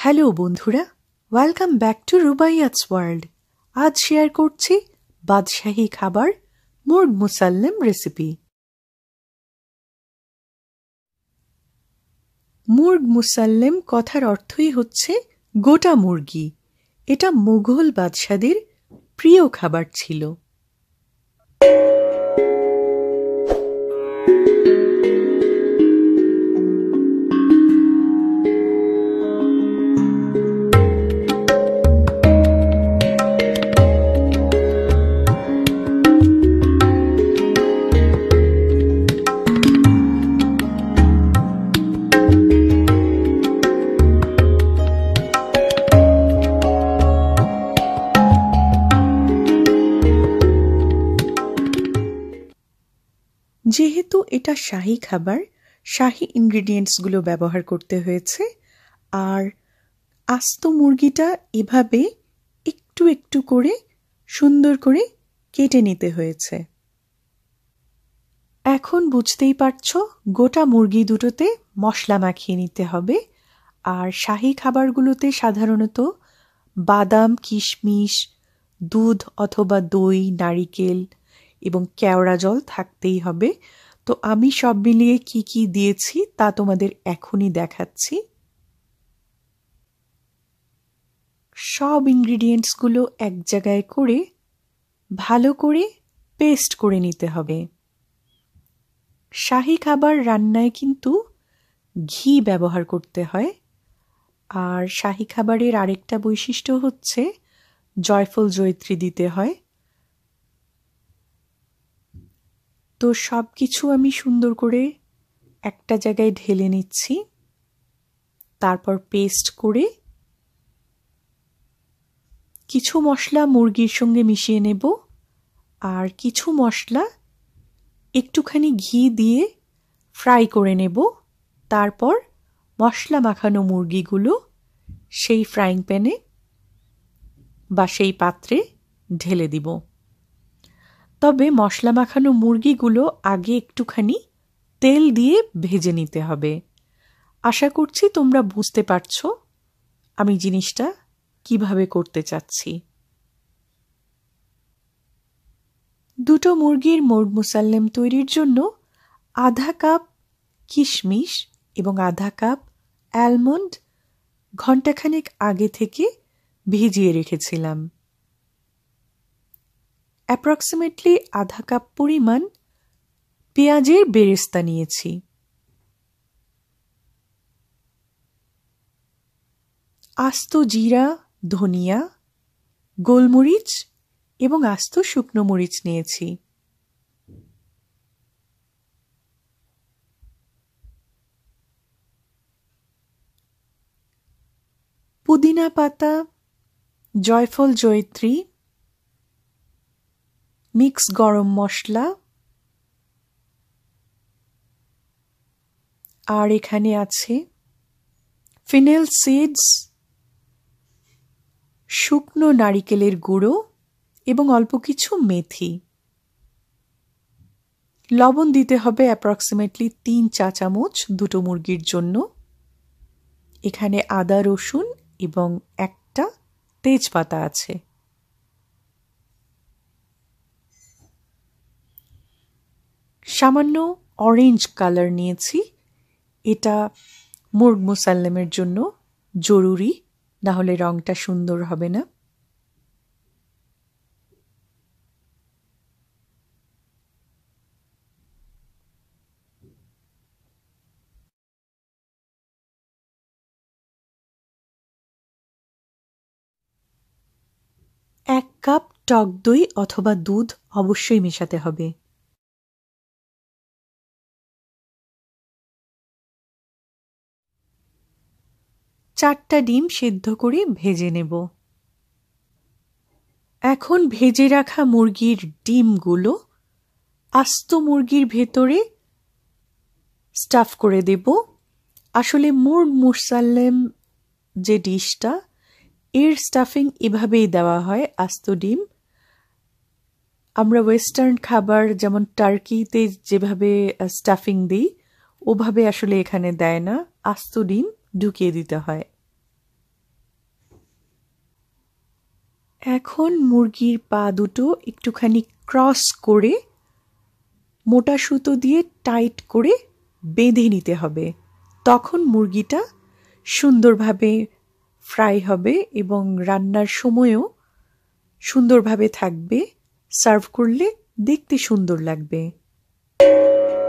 Hello বন্ধুরা, welcome back to Rubaiyat's world. আজ share করছি বাদশাহী খাবার মুর্গ মুসাল্লেম রেসিপি। মুর্গ মুসাল্লেম কথার অর্থই হচ্ছে গোটা মুরগি। এটা মুঘল বাদশাদের প্রিয় খাবার ছিল। যেহেতু এটা শাহী খাবার, শাহী ইনগ্রিডিয়েন্টসগুলো ব্যবহার করতে হয়েছে। আর আস্ত মুরগিটা এভাবে একটু একটু করে সুন্দর করে কেটে নিতে হয়েছে। এখন বুঝতেই পারছো, গোটা মুরগি দুটোতে মশলা মাখিয়ে নিতে হবে। আর শাহী খাবারগুলোতে সাধারণত বাদাম, কিশমিশ, দুধ অথবা দই, নারিকেল এবং কেওড়া জল থাকতেই হবে। তো আমি সব মিলিয়ে কি কি দিয়েছি তা তোমাদের এখনই দেখাচ্ছি। সব ইনগ্রিডিয়েন্টসগুলো এক জায়গায় করে ভালো করে পেস্ট করে নিতে হবে। শাহী খাবার রান্নায় কিন্তু ঘি ব্যবহার করতে হয়। আর শাহী খাবারের আরেকটা বৈশিষ্ট্য হচ্ছে জয়ফল জয়িত্রী দিতে হয়। তো সব কিছু আমি সুন্দর করে একটা জায়গায় ঢেলে নিচ্ছি, তারপর পেস্ট করে কিছু মশলা মুরগির সঙ্গে মিশিয়ে নেব। আর কিছু মশলা একটুখানি ঘি দিয়ে ফ্রাই করে নেব। তারপর মশলা মাখানো মুরগিগুলো সেই ফ্রাইং প্যানে বা সেই পাত্রে ঢেলে দিব। তবে মশলা মাখানো মুরগিগুলো আগে একটুখানি তেল দিয়ে ভেজে নিতে হবে। আশা করছি তোমরা বুঝতে পারছো আমি জিনিসটা কিভাবে করতে চাচ্ছি। দুটো মুরগির মুর্গ মুসাল্লেম তৈরির জন্য আধা কাপ কিশমিশ এবং আধা কাপ অ্যালমন্ড ঘণ্টাখানেক আগে থেকে ভিজিয়ে রেখেছিলাম। অ্যাপ্রক্সিমেটলি আধা কাপ পরিমাণ পেঁয়াজের বেরেস্তা নিয়েছি। আস্ত জিরা, ধনিয়া, গোলমরিচ এবং আস্ত শুকনো মরিচ নিয়েছি। পুদিনা পাতা, জয়ফল জয়িত্রী, মিক্স গরম মশলা, আর এখানে আছে ফিনেল সিডস, শুকনো নারিকেলের গুঁড়ো এবং অল্প কিছু মেথি। লবণ দিতে হবে অ্যাপ্রক্সিমেটলি 3 চা চামচ দুটো মুরগির জন্য। এখানে আদা, রসুন এবং একটা তেজপাতা আছে। সামান্য অরেঞ্জ কালার নিয়েছি। এটা মুর্গ মুসাল্লেমের জন্য জরুরি, না হলে রংটা সুন্দর হবে না। এক কাপ টক দই অথবা দুধ অবশ্যই মেশাতে হবে। চারটা ডিম সেদ্ধ করে ভেজে নেব। এখন ভেজে রাখা মুরগির ডিমগুলো আস্ত মুরগির ভেতরে স্টাফ করে দেব। আসলে মুর্গ মুসাল্লেম যে ডিশটা, এর স্টাফিং এভাবেই দেওয়া হয়, আস্ত ডিম। আমরা ওয়েস্টার্ন খাবার যেমন টার্কিতে যেভাবে স্টাফিং দিই, ওভাবে আসলে এখানে দেয় না, আস্ত ডিম ঢুকিয়ে দিতে হয়। এখন মুরগির পা দুটো একটুখানি ক্রস করে মোটা সুতো দিয়ে টাইট করে বেঁধে নিতে হবে। তখন মুরগিটা সুন্দরভাবে ফ্রাই হবে এবং রান্নার সময়ও সুন্দরভাবে থাকবে, সার্ভ করলে দেখতে সুন্দর লাগবে।